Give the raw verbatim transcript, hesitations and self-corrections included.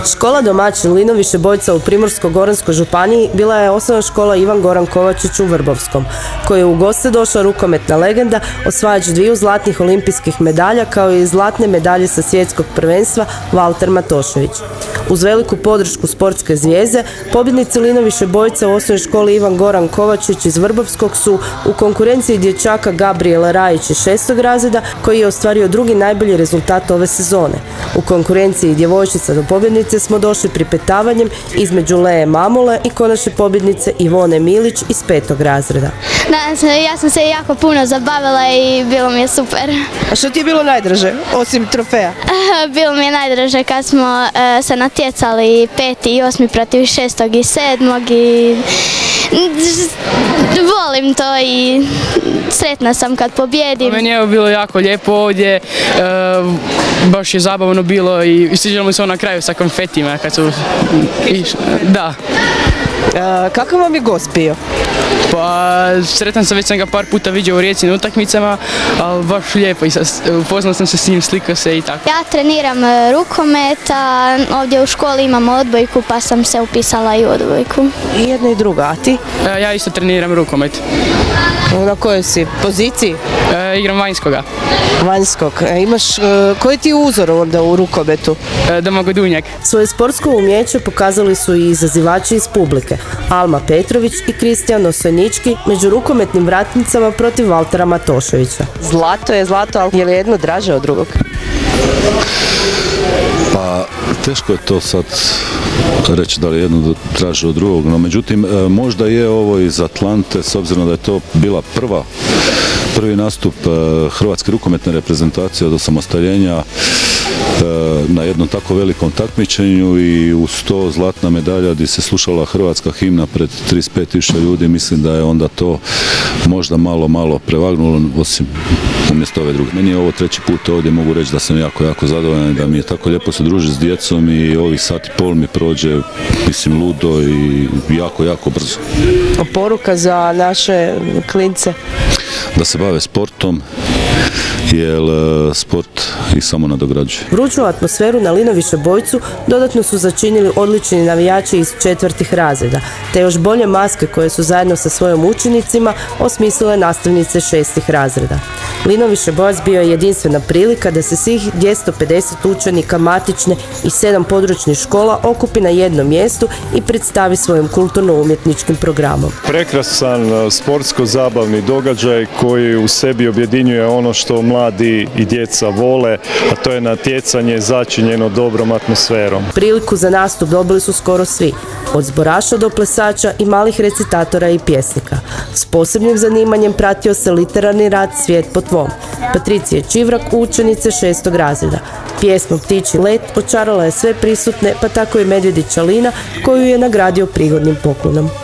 Škola domaćin Linoviše Bojca u Primorsko-goranskoj županiji bila je osnovna škola Ivan Goran Kovačić u Vrbovskom, koji je u goste došla rukometna legenda, osvajač dviju zlatnih olimpijskih medalja kao i zlatne medalje sa svjetskog prvenstva Valter Matošević. Uz veliku podršku sportske zvijezde, pobjednici Linoviše Bojca u osnovnoj školi Ivan Goran Kovačić iz Vrbovskog su u konkurenciji dječaka Gabriela Rajić iz šestog razreda, koji je ostvario drugi najbolji rezultat ove sezone. U konkurenciji djevojčica do pobjednice smo došli pripetavanjem između Leje Mamule i konačne pobjednice Ivone Milić iz petog razreda. Da, ja sam se jako puno zabavila i bilo mi je super. A što ti je bilo najdraže, osim trofeja? Bilo mi je najdraže kad smo uh, se natjecali peti i osmi protiv šestog i sedmog i volim to i sretna sam kad pobjedim. Meni je bilo jako lijepo ovdje, e, baš je zabavno bilo i sviđalo mi se na kraju sa konfetima kad su išli. Da. E, kakav vam je gost bio? Pa sretan sam, već sam ga par puta vidio u Rijeci na utakmicama, ali baš lijepo i upoznao sam se s njim, slikao se i tako. Ja treniram rukomet, a ovdje u školi imamo odbojku pa sam se upisala i u odbojku. I jedna i druga, a ti? E, ja isto treniram rukomet. Na kojoj si poziciji? E, igram vanjskoga. Vanjskog. E, imaš, e, koji ti je uzor onda u rukometu? E, Domagoj Dunjak. Svoje sportsko umjeće pokazali su i izazivači iz publike. Alma Petrović i Kristijan Osojnički među rukometnim vratnicama protiv Valtera Matoševića. Zlato je zlato, ali je li jedno draže od drugog? Pa teško je to sad reći da li je jedno draže od drugog, no međutim možda je ovo iz Atlante, s obzirom da je to bila prva prvi nastup hrvatske rukometne reprezentacije od osamostaljenja na jednom tako velikom takmičenju i uz to zlatna medalja gdje se slušala hrvatska himna pred trideset pet tisuća ljudi. Mislim da je onda to možda malo, malo prevagnulo, osim umjesto ove druge. Meni je ovo treći put ovdje, mogu reći da sam jako, jako zadovoljan i da mi je tako lijepo se družiti s djecom i ovih sat i pol mi prođe, mislim, ludo i jako, jako brzo. Poruka za naše klince? Da se bave sportom, jer sport ih samo nadograđuje. Vruću atmosferu na Linoviše Bojcu dodatno su začinili odlični navijači iz četvrtih razreda, te još bolje maske koje su zajedno sa svojim učenicima osmislile nastavnice šestih razreda. Linoviše Bojac bio je jedinstvena prilika da se svih dvjesto pedeset učenika matične i sedam područnih škola okupi na jednom mjestu i predstavi svojim kulturno-umjetničkim programom. Prekrasan sportsko-zabavni događaj koji u sebi objedinjuje ono što mladi i djeca vole, a to je natjecanje začinjeno dobrom atmosferom. Priliku za nastup dobili su skoro svi, od zboraša do plesača i malih recitatora i pjesnika. S posebnim zanimanjem pratio se literarni rad Svijet po tvom Patricije Čivrak, učenice šestog razreda. Pjesma Ptičji let očarala je sve prisutne, pa tako i Medvjedića Lina, koju je nagradio prigodnim poklonom.